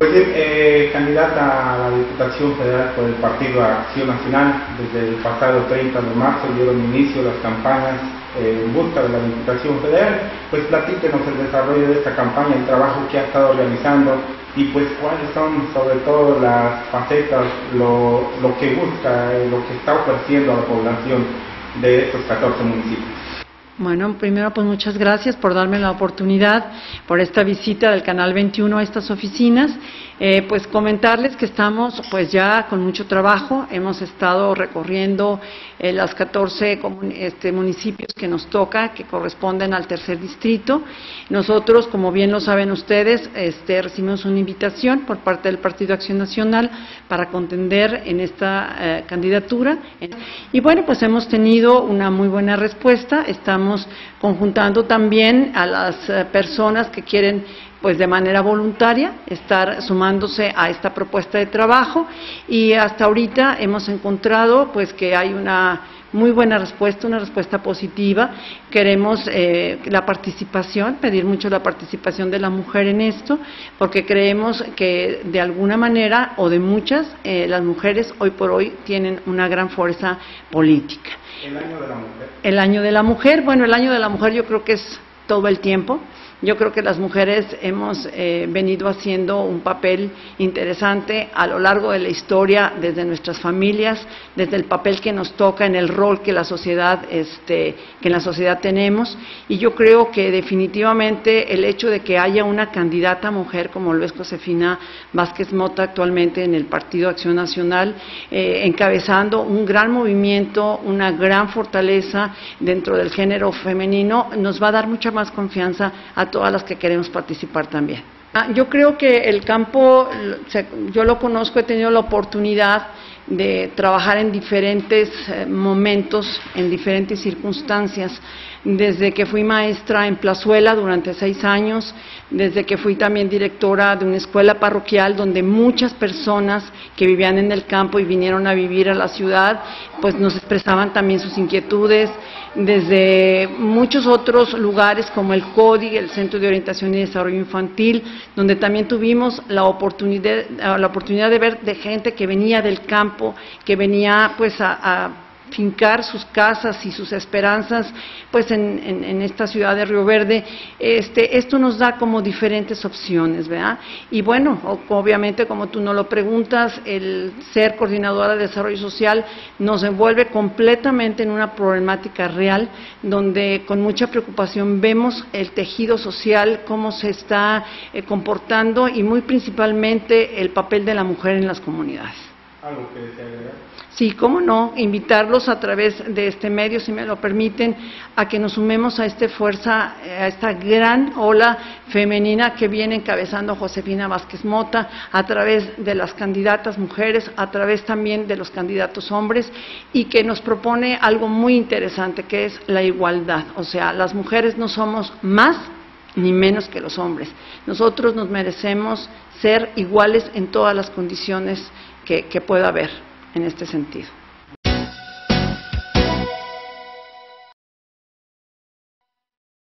Pues bien, candidata a la Diputación Federal por el Partido Acción Nacional, desde el pasado 30 de marzo dieron inicio las campañas en busca de la Diputación Federal. Pues platíquenos el desarrollo de esta campaña, el trabajo que ha estado realizando y pues cuáles son sobre todo las facetas, lo que busca, lo que está ofreciendo a la población de estos 14 municipios. Bueno, primero pues muchas gracias por darme la oportunidad, por esta visita del Canal 21 a estas oficinas. Pues comentarles que estamos pues ya con mucho trabajo, hemos estado recorriendo las 14 municipios que nos toca, que corresponden al tercer distrito. Nosotros, como bien lo saben ustedes, recibimos una invitación por parte del Partido Acción Nacional para contender en esta candidatura. Y bueno, pues hemos tenido una muy buena respuesta, estamos conjuntando también a las personas que quieren pues de manera voluntaria estar sumándose a esta propuesta de trabajo, y hasta ahorita hemos encontrado pues que hay una muy buena respuesta, una respuesta positiva. Queremos la participación, pedir mucho la participación de la mujer en esto, porque creemos que de alguna manera o de muchas, las mujeres hoy por hoy tienen una gran fuerza política. ¿El año de la mujer? El año de la mujer, bueno, el año de la mujer yo creo que es todo el tiempo. Yo creo que las mujeres hemos venido haciendo un papel interesante a lo largo de la historia, desde nuestras familias, desde el papel que nos toca en el rol que la sociedad, que en la sociedad tenemos, y yo creo que definitivamente el hecho de que haya una candidata mujer como lo es Josefina Vázquez Mota actualmente en el Partido Acción Nacional, encabezando un gran movimiento, una gran fortaleza dentro del género femenino, nos va a dar mucha más confianza a todas las que queremos participar también. Yo creo que el campo, yo lo conozco, he tenido la oportunidad de trabajar en diferentes momentos, en diferentes circunstancias, desde que fui maestra en Plazuela durante 6 años, desde que fui también directora de una escuela parroquial donde muchas personas que vivían en el campo y vinieron a vivir a la ciudad, pues nos expresaban también sus inquietudes, desde muchos otros lugares como el CODI, el Centro de Orientación y Desarrollo Infantil, donde también tuvimos la oportunidad de ver de gente que venía del campo, que venía pues a fincar sus casas y sus esperanzas pues en esta ciudad de Río Verde. Esto nos da como diferentes opciones, ¿verdad? Y bueno, obviamente como tú nos lo preguntas, el ser coordinadora de desarrollo social nos envuelve completamente en una problemática real, donde con mucha preocupación vemos el tejido social, cómo se está comportando, y muy principalmente el papel de la mujer en las comunidades. ¿Algo que desea agregar? Sí, cómo no, invitarlos a través de este medio, si me lo permiten, a que nos sumemos a esta gran ola femenina que viene encabezando Josefina Vázquez Mota, a través de las candidatas mujeres, a través también de los candidatos hombres, y que nos propone algo muy interesante, que es la igualdad. O sea, las mujeres no somos más ni menos que los hombres. Nosotros nos merecemos ser iguales en todas las condiciones que pueda haber en este sentido.